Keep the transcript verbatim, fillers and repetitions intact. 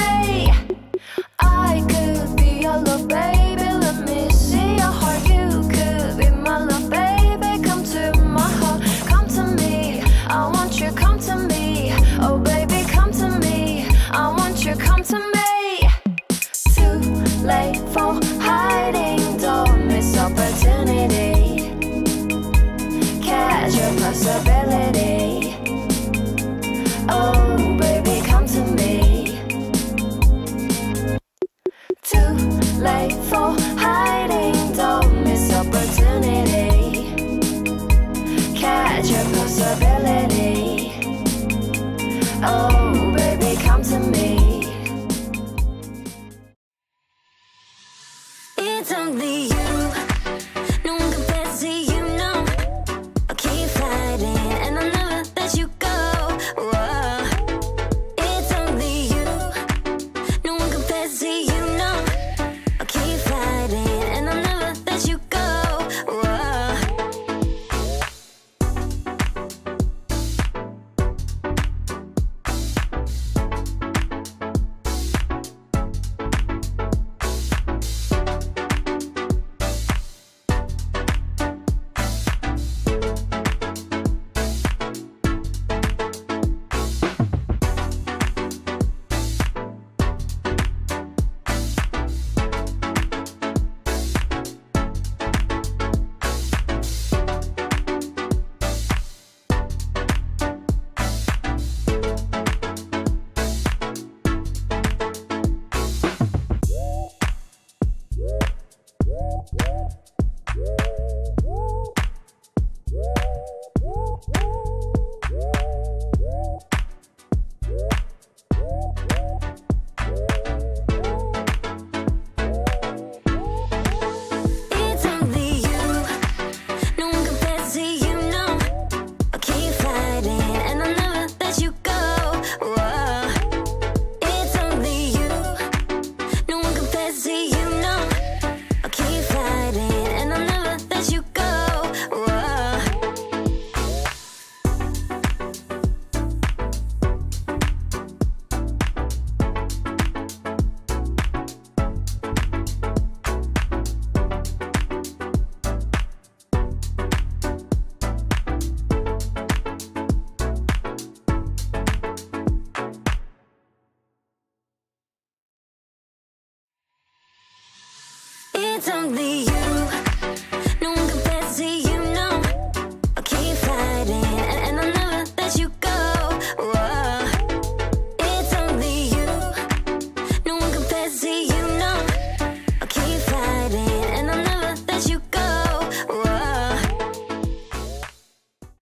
me. I could be your love, baby. Let me see your heart. You could be my love, baby. Come to my heart, come to me. I want you, come to me. Oh baby, come to me. I want you, come to me. Too late for hiding, don't miss opportunity. Catch your possibility. Oh baby, come to me. Too late for hiding, don't miss opportunity. Catch your possibility. Oh baby, come to me. It's only you. No one compares to you, no. I'll keep fighting and I'll never let you go. Whoa. It's only you. No one compares to you, no. I'll keep fighting and I'll never let you go. Whoa. It's only you. No one compares to you, no. I'll keep fighting and I'll never let you go. Whoa. It's only you. No one compares to you, no. I'll keep fighting and I'll never let you go. Whoa. It's only you.